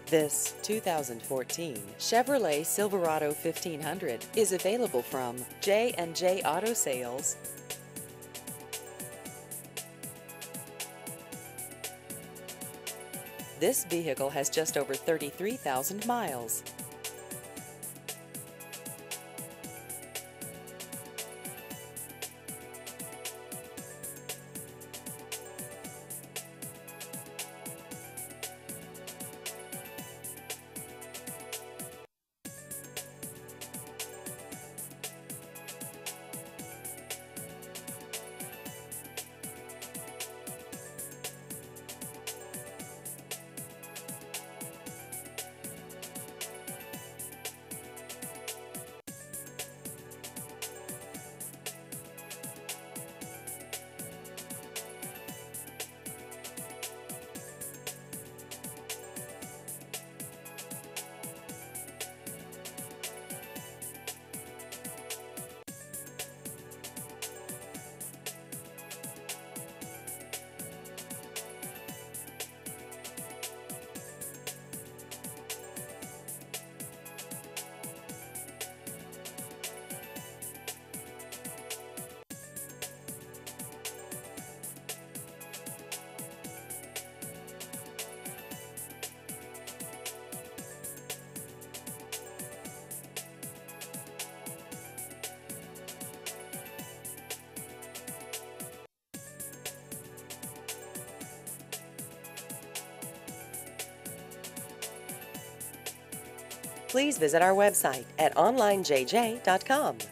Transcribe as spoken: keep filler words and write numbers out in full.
This two thousand fourteen Chevrolet Silverado fifteen hundred is available from J and J Auto Sales. This vehicle has just over thirty-three thousand miles. Please visit our website at online j j dot com.